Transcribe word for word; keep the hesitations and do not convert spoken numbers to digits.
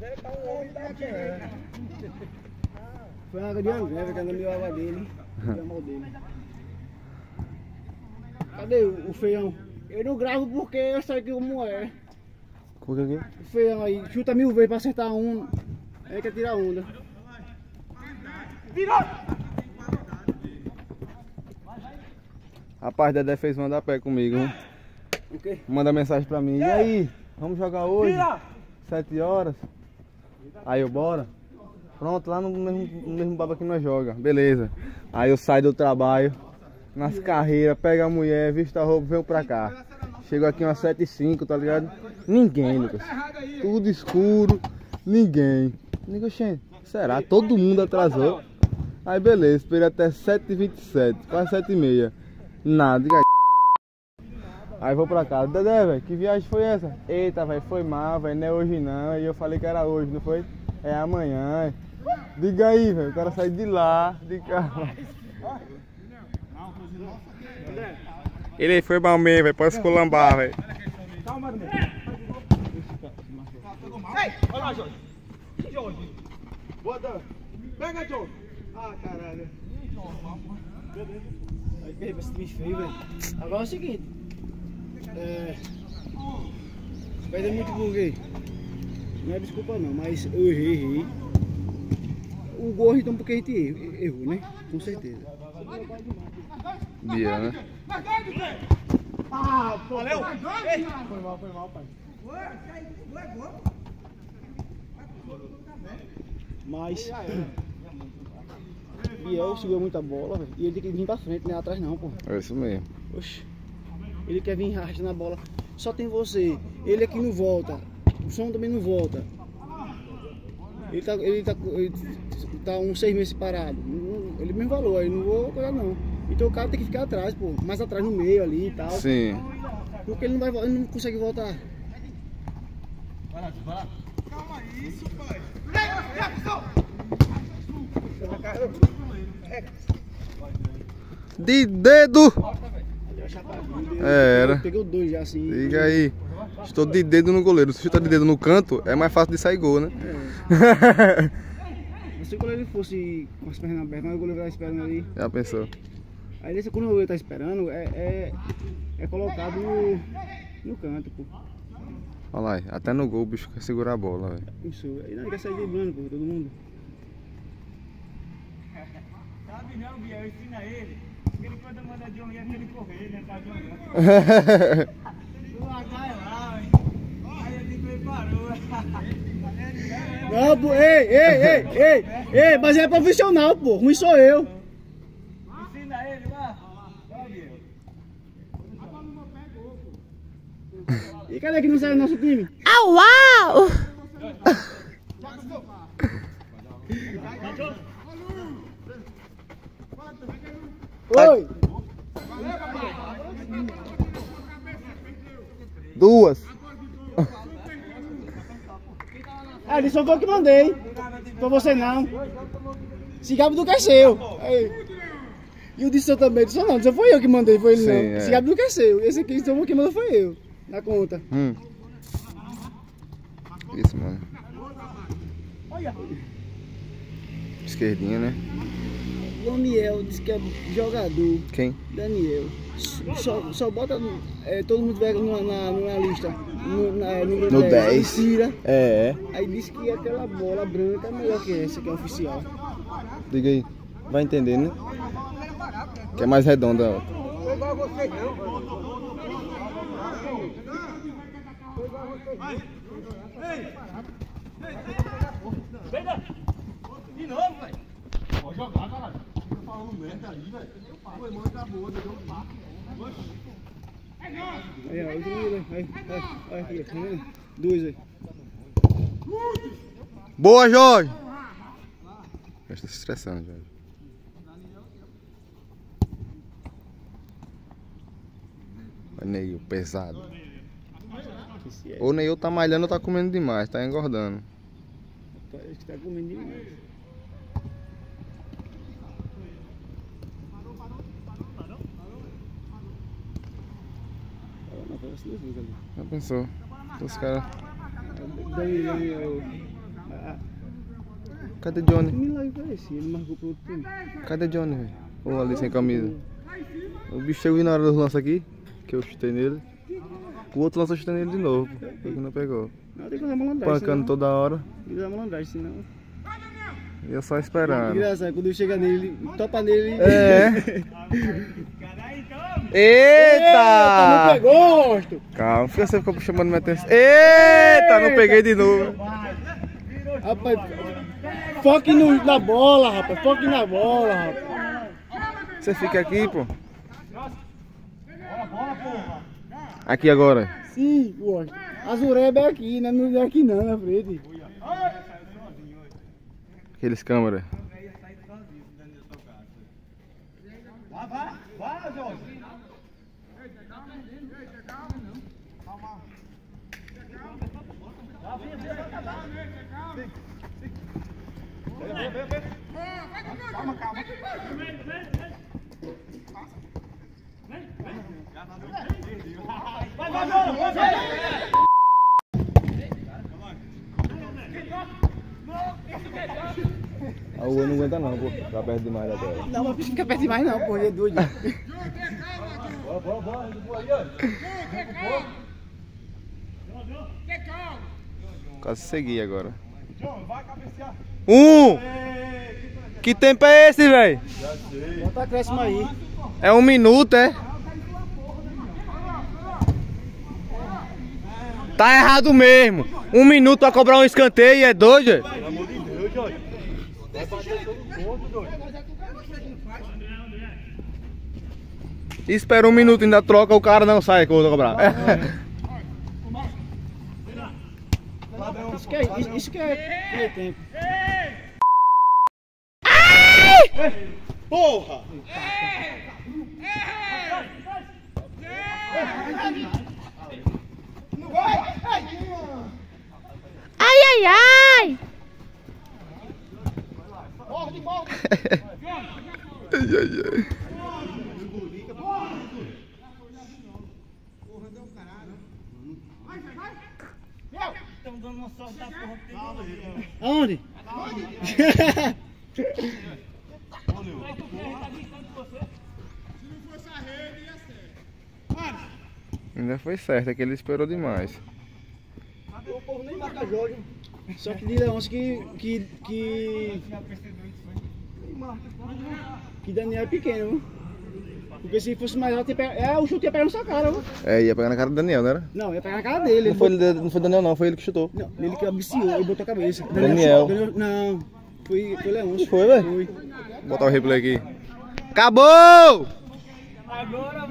Foi uma água de André, que anda meio água dele. Mal dele. Cadê o, o feião? Eu não gravo porque eu sei que como é. Como que é? O feião aí, chuta mil vezes pra acertar um. Aí quer tirar onda. Rapaz, Dedé fez mandar pé comigo. Hein? O quê? Manda mensagem pra mim. E aí? Vamos jogar hoje? Sete horas? Aí eu, bora? Pronto, lá no mesmo, no mesmo baba que nós joga. Beleza. Aí eu saio do trabalho, nas carreiras, pego a mulher, visto a roupa, venho pra cá. Chego aqui umas sete e cinco, tá ligado? Ninguém, Lucas. Tudo escuro, ninguém. Digo, gente, será? Todo mundo atrasou. Aí beleza, esperei até sete e vinte e sete, quase sete e meia. Nada, diga. Aí vou pra casa. Dedé, velho, que viagem foi essa? Eita, velho, foi mal, velho, não é hoje não. E eu falei que era hoje, não foi? É amanhã. Diga aí, velho, o cara saiu de lá, de cá. Ele foi mal mesmo, velho, pode esculambar, velho. Calma, Ademir. Olha lá, Jorge. Jorge. Boa, Dan. Pega, Jorge. Ah, caralho. Aí, peraí, esse time feio, velho. Agora é o seguinte. É... Vai ter muito burguês. Não é desculpa não, mas eu errei, errei. O gol então porque a gente errou, né? Com certeza. Bia, né? Ah, valeu! Foi mal, foi mal, pai. Mas Biel segurou muita bola, velho. E ele tem que vir pra frente, não é atrás não, pô. É isso mesmo. Oxi. Ele quer vir arrastando a bola. Só tem você. Ele aqui não volta. O som também não volta. Ele tá, ele tá, ele tá uns seis meses parado. Ele mesmo falou, aí não vou coisa não. Então o cara tem que ficar atrás, pô. Mais atrás no meio ali e tal. Sim. Porque ele não vai, ele não consegue voltar. Vai lá, vai lá. Calma isso, pai. De dedo! É, era. Pegou dois já assim. Diga aí. Estou de dedo no goleiro. Se chutar de dedo no canto, é mais fácil de sair gol, né? É. Se o goleiro fosse com as pernas abertas, mas o goleiro tá esperando ali. Já pensou? Aí nesse, quando o goleiro tá esperando, é, é, é colocado no, no canto, pô. Olha lá, até no gol o bicho quer segurar a bola, velho. Isso, aí não quer sair driblando, pô, todo mundo. Sabe não, Biel, ensina ele. Ele quando manda de um jeito ele correr, né? Tá jogando. O H é lá, hein? Aí ele preparou. Não, pô, ei, ei, ei, ei, ei, mas é profissional, pô, ruim sou eu. Ensina ele lá. Vai, Biel. E cadê que não sai do nosso time? Au, uau! Oi! Duas! Ah, ele só foi eu que mandei. Pra você não. Esse gabo do que é seu. Aí. E o de seu também. Disse não, só foi eu que mandei, foi ele Sim, não. é. Esse gabo do que é seu. Esse aqui só quem mandou foi eu. Na conta. Hum. Isso, mano. Esquerdinha, né? Daniel disse que é jogador. Quem? Daniel. Só, só bota é, todo mundo pega na, na, na lista. No, na, no, No dez. Tira. É, é. Aí disse que aquela bola branca é melhor que essa, que é oficial. Diga aí. Vai entender, né? Que é mais redonda, ó. Foi igual a vocês, não. Foi igual a vocês, não. Ei! Ei! De novo, velho. Pode jogar, caralho. Tô falando merda aí, velho. Foi, mãe, acabou, deu um papo. Aí, ó, outro menino, aí, aí, aí, aqui, tá vendo? Dois aí. Boa, Jorge! Já está se estressando, Jorge. O Neil, pesado. O Neil tá malhando ou tá comendo demais, tá engordando. Acho que tá comendo demais. Já pensou? Os caras. Daniel, Cadê Johnny? Que milagre foi esse? Ele marcou pro outro time. Cadê Johnny, velho? Ou ali sem camisa. O bicho chegou na hora do lance aqui, que eu chutei nele. O outro lance eu chutei nele de novo, porque não pegou. Não, tem que fazer malandragem. Pancando toda hora. Tem que fazer malandragem, senão... Ia só esperando. Engraçado, quando chega nele, topa nele... É. Eita, Eita! não pegou, Rosto! Calma, fica você ficou chamando minha atenção. Eita, não peguei de novo. Rapaz, foque no, na bola, rapaz. Foque na bola, rapaz. Você fica aqui, pô. Aqui agora. Sim, Rosto. A Zureba é aqui, né? Não é aqui não, na frente. Aqueles câmeras. Vai, vai, vai, Jorge. Calma, calma. Vai, vai, vai, vai. A Ua não aguenta não, pô. Ficar perto demais da tela. Não, mas fica perto demais não, pô. Ele é doido. Bora, bora, bora. Boa aí, ó. Quase segui agora. João, vai cabecear. Um! Que tempo é esse, velho? Bota acréscimo aí. É um minuto, é? Tá errado mesmo. Um minuto pra cobrar um escanteio, é doido? É? Pelo amor de Deus, Jorge. Vai bater todo ponto, doido. Espera um minuto, ainda troca, o cara não sai quando eu cobrar. Isso que é, isso, isso que é, que é tempo. Porra! Ai, ai, ai! Morde, morde! Estamos dando uma sorte da porra que tem. Aonde? Ainda foi certo, é que ele esperou demais. O povo nem marca jogo. Só que de Leôncio que, que, que... Que Daniel é pequeno, viu? Porque se fosse maior, tinha pega... é, o chute ia pegar na sua cara, viu? É, ia pegar na cara do Daniel, não era? Não, ia pegar na cara dele. Não foi, ele, não foi Daniel não, foi ele que chutou. Não, ele que ambiciou, ele botou a cabeça. Daniel. Daniel não, foi, foi Leôncio. Foi, velho? Foi. Vou botar o replay aqui. Acabou! Agora